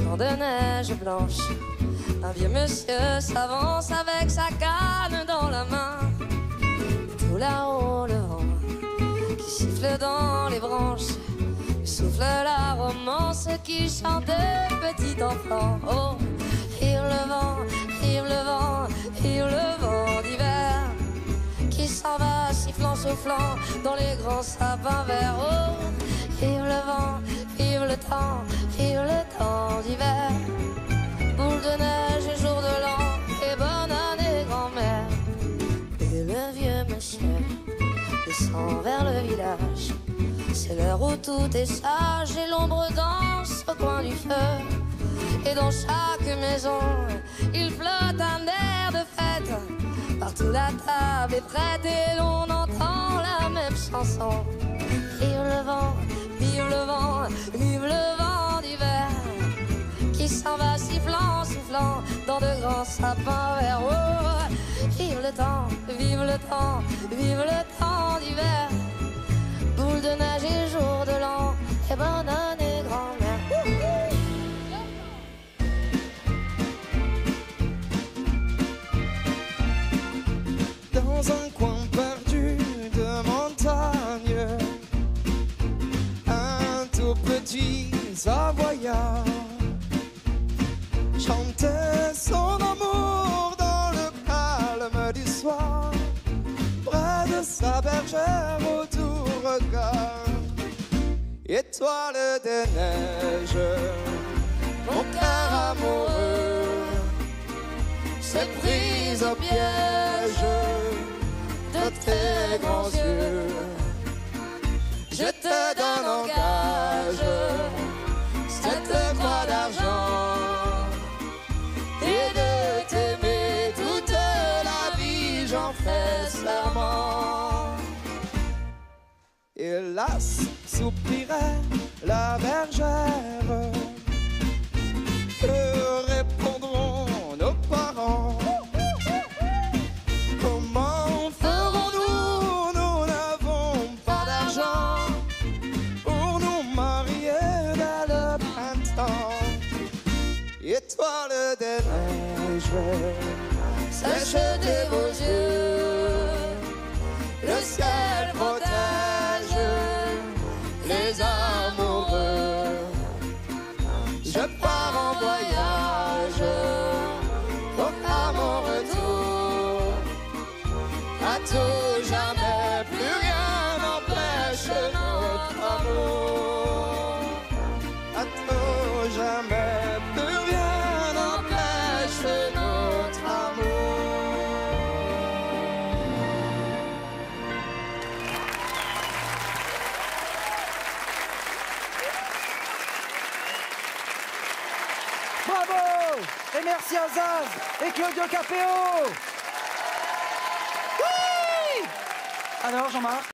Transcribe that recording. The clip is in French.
champ de neige blanche, un vieux monsieur s'avance avec sa canne dans la main. Tout là-haut le vent qui siffle dans les branches souffle la romance qui chantait petit enfant. Oh, vive le vent, vive le vent, vive le vent d'hiver qui s'en va sifflant, soufflant dans les grands sapins verts. Oh, vive le vent, vive le temps d'hiver. Boule de neige et jour de l'an et bonne année grand-mère. Et le vieux monsieur descend vers le village. C'est l'heure où tout est sage et l'ombre danse au coin du feu. Et dans chaque maison, il flotte un air de fête. Partout la table est prête et l'on entend la même chanson. Vive le vent, vive le vent, vive le vent d'hiver qui s'en va sifflant, soufflant dans de grands sapins verts. Oh, vive le temps, vive le temps, vive le temps d'hiver. Boule de neige et jour de l'an et bonne année grand-mère. Dans un coin perdu de montagne, un tout petit Savoyard chantait son amour dans le calme du soir, près de sa bergère au doux regard. Étoile des neiges, mon cœur amoureux s'est pris au piège de tes grands yeux. Je te donne en gage cette croix d'argent et de t'aimer toute la vie, j'en fais serment. Hélas, soupirait la bergère, que répondront nos parents? Comment ferons-nous? Nous n'avons pas d'argent pour nous marier dès le printemps. Étoile des neiges, sèche de vos yeux, le ciel protège les amoureux. Je pars en voyage, à mon retour, à tout jamais, plus rien n'empêche notre amour. À tout jamais, plus rien n'empêche notre amour. Bravo! Et merci à Zaz et Claudio Capéo. Oui! Alors Jean-Marc?